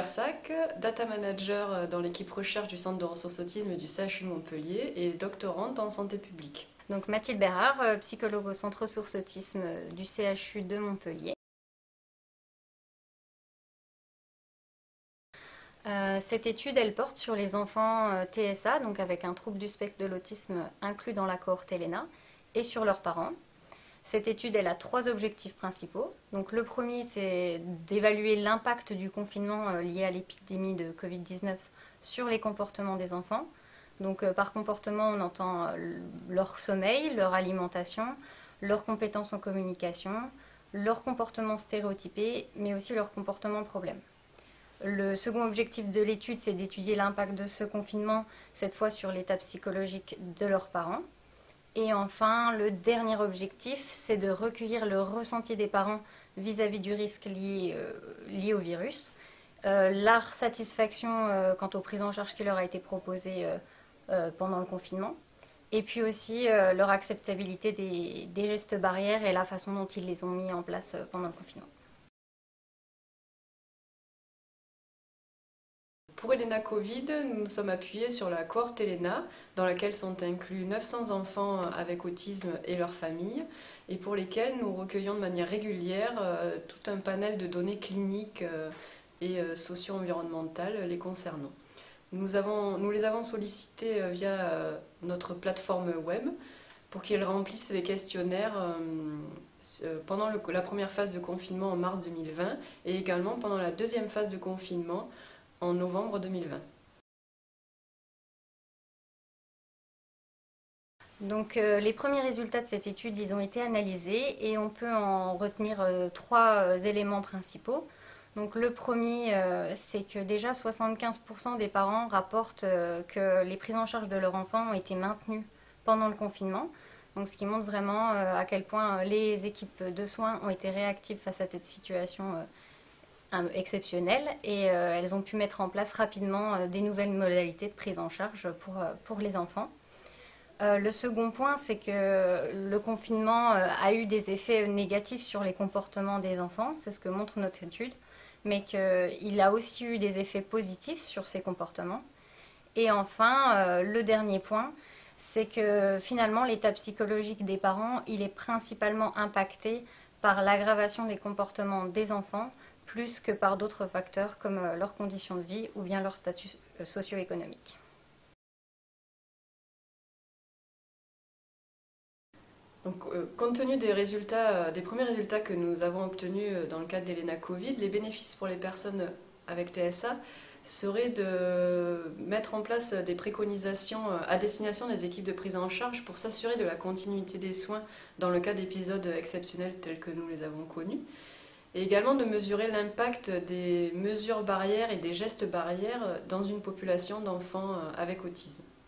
Versac, data manager dans l'équipe recherche du Centre de ressources autisme du CHU de Montpellier et doctorante en santé publique. Donc Mathilde Bérard, psychologue au Centre ressources autisme du CHU de Montpellier. Cette étude, elle porte sur les enfants TSA, donc avec un trouble du spectre de l'autisme inclus dans la cohorte ELENA, et sur leurs parents. Cette étude, elle a 3 objectifs principaux. Donc le premier, c'est d'évaluer l'impact du confinement lié à l'épidémie de Covid-19 sur les comportements des enfants. Donc par comportement, on entend leur sommeil, leur alimentation, leurs compétences en communication, leur comportement stéréotypé, mais aussi leur comportement problème. Le second objectif de l'étude, c'est d'étudier l'impact de ce confinement, cette fois sur l'état psychologique de leurs parents. Et enfin, le dernier objectif, c'est de recueillir le ressenti des parents vis-à-vis du risque lié au virus, leur satisfaction quant aux prises en charge qui leur a été proposée pendant le confinement, et puis aussi leur acceptabilité des gestes barrières et la façon dont ils les ont mis en place pendant le confinement. Pour ELENA Covid, nous nous sommes appuyés sur la cohorte ELENA, dans laquelle sont inclus 900 enfants avec autisme et leurs familles, et pour lesquels nous recueillons de manière régulière tout un panel de données cliniques et socio-environnementales les concernant. Nous les avons sollicités via notre plateforme web pour qu'ils remplissent les questionnaires pendant la première phase de confinement en mars 2020 et également pendant la deuxième phase de confinement en novembre 2020. Donc les premiers résultats de cette étude, ils ont été analysés et on peut en retenir 3 éléments principaux. Donc le premier, c'est que déjà 75% des parents rapportent que les prises en charge de leur enfant ont été maintenues pendant le confinement. Donc ce qui montre vraiment à quel point les équipes de soins ont été réactives face à cette situation exceptionnelle et elles ont pu mettre en place rapidement des nouvelles modalités de prise en charge pour les enfants. Le second point, c'est que le confinement a eu des effets négatifs sur les comportements des enfants, c'est ce que montre notre étude, mais qu'il a aussi eu des effets positifs sur ces comportements. Et enfin, le dernier point, c'est que finalement l'état psychologique des parents, il est principalement impacté par l'aggravation des comportements des enfants, plus que par d'autres facteurs comme leurs conditions de vie ou bien leur statut socio-économique. Donc, compte tenu des premiers résultats que nous avons obtenus dans le cadre d'ELENA Covid, les bénéfices pour les personnes avec TSA seraient de mettre en place des préconisations à destination des équipes de prise en charge pour s'assurer de la continuité des soins dans le cas d'épisodes exceptionnels tels que nous les avons connus, et également de mesurer l'impact des mesures barrières et des gestes barrières dans une population d'enfants avec autisme.